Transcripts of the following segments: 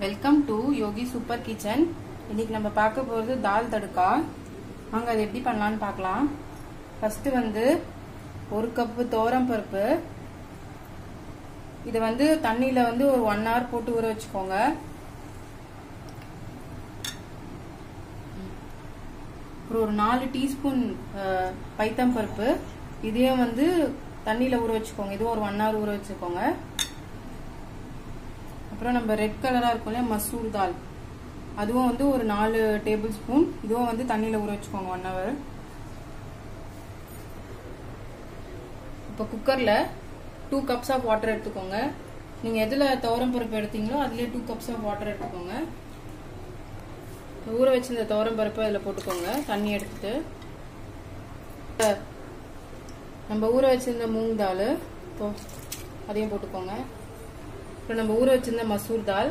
Welcome to Yogi super kitchen. இன்னைக்கு நம்ம பார்க்க போகிறது தால் தடுக்கா. வாங்க அது எப்படி பண்ணலான்னு பார்க்கலாம். ஃபர்ஸ்ட் வந்து 1 கப்பு துவரம் பருப்பு. இதை வந்து தண்ணியில வந்து ஒரு 1 hour போட்டு ஊற வச்சுக்கோங்க. அப்புறம் ஒரு 4 டீஸ்பூன் பைத்தம் பருப்பு. இதையும் வந்து தண்ணியில ஊற வச்சுக்கோங்க. இதுவும் ஒரு 1 hour ஊற வச்சுக்கோங்க. அப்புறம் நம்ம ரெட் கலரா இருக்கும் இல்லையா மசூர் தால், அதுவும் வந்து ஒரு 4 டேபிள் ஸ்பூன். இதுவும் வந்து தண்ணியில ஊற வச்சுக்கோங்க 1 hour. இப்போ குக்கர்ல 2 cups ஆஃப் வாட்டர் எடுத்துக்கோங்க. நீங்க எதுல துவரம் பருப்பு எடுத்தீங்களோ அதுலயே 2 cups ஆஃப் வாட்டர் எடுத்துக்கோங்க. ஊற வச்சிருந்த துவரம் பருப்பு அதுல போட்டுக்கோங்க தண்ணி எடுத்துட்டு. நம்ம ஊற வச்சிருந்த மூங் தால் அதையும் போட்டுக்கோங்க. அப்புறம் நம்ம ஊற வச்சிருந்த மசூர் தால்,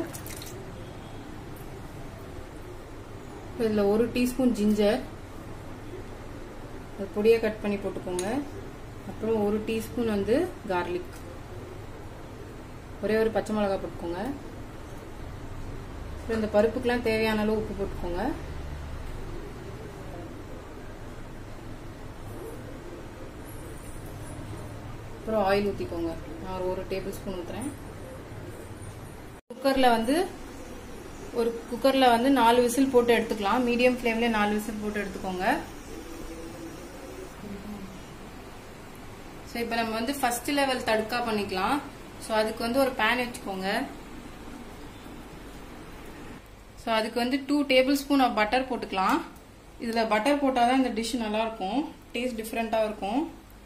இதுல 1 டீஸ்பூன் ஜிஞ்சர் பொடியை கட் பண்ணி போட்டுக்கோங்க. அப்புறம் 1 டீஸ்பூன் வந்து கார்லிக், ஒரே ஒரு பச்சை மிளகாய் போட்டுக்கோங்க. அப்புறம் இந்த பருப்புக்கெல்லாம் தேவையான அளவு உப்பு போட்டுக்கோங்க. அப்புறம் ஆயில் ஊற்றிக்கோங்க. நான் 1 டேபிள் ஸ்பூன் ஊற்றுறேன். குக்கர்ல வந்து 4 விசில் போட்டு எடுத்துக்கலாம். மீடியம் ஃப்ளேம்ல 4 விசில் போட்டு எடுத்துக்கோங்க. ஸோ இப்போ நம்ம வந்து ஃபர்ஸ்ட் லெவல் தடுக்கா பண்ணிக்கலாம். ஸோ அதுக்கு வந்து ஒரு பேன் வச்சுக்கோங்க. ஸோ அதுக்கு வந்து 2 டேபிள் ஸ்பூன் ஆஃப் பட்டர் போட்டுக்கலாம். இதுல பட்டர் போட்டாதான் இந்த டிஷ் நல்லா இருக்கும், டேஸ்ட் டிஃப்ரெண்டா இருக்கும்.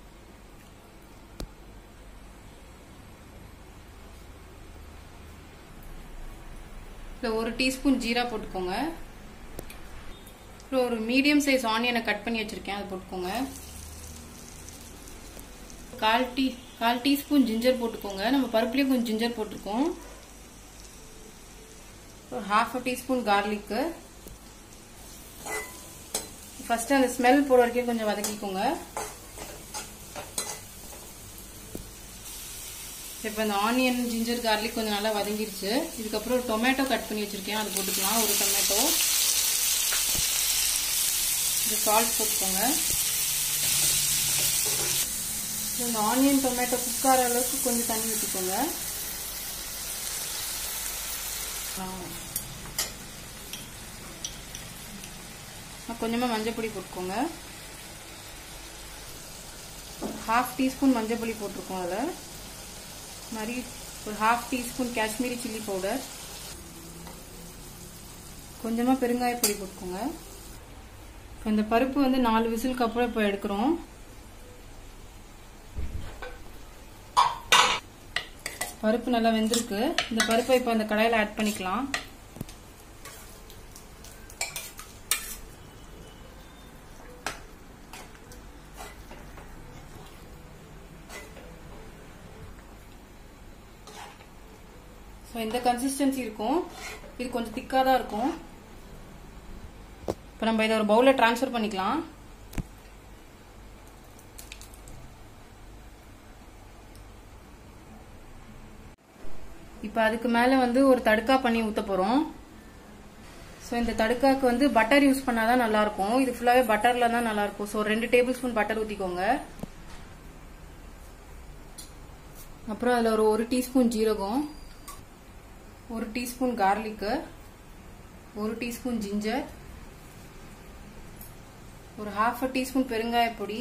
இதில் 1 டீஸ்பூன் ஜீரா போட்டுக்கோங்க. அப்புறம் ஒரு மீடியம் சைஸ் ஆனியனை கட் பண்ணி வச்சிருக்கேன், அது போட்டுக்கோங்க. 1/4 டீஸ்பூன் ஜிஞ்சர் போட்டுக்கோங்க. நம்ம பருப்புலேயே கொஞ்சம் ஜிஞ்சர் போட்டிருக்கோம். 1/2 டீஸ்பூன் கார்லிக். ஃபர்ஸ்ட் அந்த ஸ்மெல் போற வரைக்கும் கொஞ்சம் வதக்கிக்கோங்க. இப்போ இந்த ஆனியன் ஜிஞ்சர் கார்லிக் கொஞ்சம் நல்லா வதங்கிருச்சு. இதுக்கப்புறம் ஒரு டொமேட்டோ கட் பண்ணி வச்சிருக்கேன், அது போட்டுக்கலாம். 1 டொமேட்டோ. இது சால்ட் போட்டுக்கோங்க. இந்த ஆனியன் டொமேட்டோ குக் ஆகிற அளவுக்கு கொஞ்சம் தண்ணி ஊற்றிக்கோங்க. கொஞ்சமா மஞ்சள் பொடி போட்டுக்கோங்க. 1/2 டீஸ்பூன் மஞ்சள் பொடி போட்டிருக்கோம். அதில் மாதிரி ஒரு 1/2 டீஸ்பூன் காஷ்மீரி சில்லி பவுடர், கொஞ்சமா பெருங்காய பொடி போட்டுக்கோங்க. இந்த பருப்பு வந்து 4 விசிலுக்கு அப்புறம் இப்போ எடுக்கிறோம். பருப்பு நல்லா வெந்திருக்கு. இந்த பருப்பை இப்போ அந்த கடாயில ஆட் பண்ணிக்கலாம். இந்த கன்சிஸ்டன்சி இருக்கும். இது கொஞ்சம் திக்கா தான் இருக்கும். இப்போ நம்ம இதை ஒரு பவுல்ல டிரான்ஸ்ஃபர் பண்ணிக்கலாம். இப்போ அதுக்கு மேல வந்து ஒரு தடுக்கா பண்ணி ஊத்த போறோம். ஸோ இந்த தடுக்காக்கு வந்து பட்டர் யூஸ் பண்ணாதான் நல்லா இருக்கும். இது ஃபுல்லாவே பட்டர்ல தான் நல்லா இருக்கும். ஸோ 2 டேபிள் ஸ்பூன் பட்டர் ஊத்திக்கோங்க. அப்புறம் அதுல ஒரு 1 டீஸ்பூன் ஜீரகம், 1 டீஸ்பூன் கார்லிக், 1 டீஸ்பூன் ஜிஞ்சர், ஒரு 1/2 டீஸ்பூன் பெருங்காய பொடி,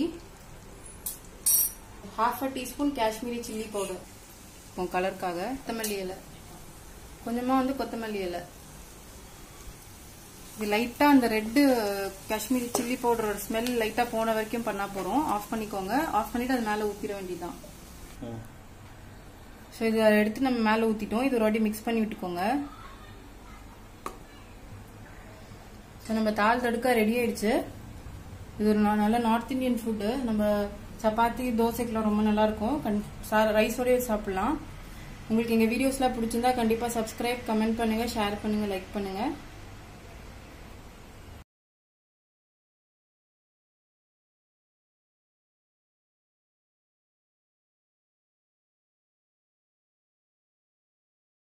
1/2 டீஸ்பூன் காஷ்மீரி சில்லி பவுடர் கலருக்காக, கொத்தமல்லி இலை, கொஞ்சமா வந்து கொத்தமல்லி இலை. இது லைட்டா அந்த ரெட்டு காஷ்மீரி சில்லி பவுடரோட ஸ்மெல் லைட்டா போன வரைக்கும் பண்ணா போறோம். ஆஃப் பண்ணிக்கோங்க. ஆஃப் பண்ணிட்டு அது மேல ஊத்திட வேண்டியதுதான். ஸோ இதை எடுத்து நம்ம மேலே ஊற்றிட்டோம். இது ஒரு வாட்டி மிக்ஸ் பண்ணி விட்டுக்கோங்க. ஸோ நம்ம தால் தடுக்கா ரெடி ஆயிடுச்சு. இது ஒரு நல்ல நார்த் இந்தியன் ஃபுட்டு. நம்ம சப்பாத்தி தோசைக்கெல்லாம் ரொம்ப நல்லா இருக்கும். ரைஸோடய சாப்பிடலாம். உங்களுக்கு எங்கள் வீடியோஸ்லாம் பிடிச்சிருந்தா கண்டிப்பாக சப்ஸ்கிரைப், கமெண்ட் பண்ணுங்க, ஷேர் பண்ணுங்க, லைக் பண்ணுங்க.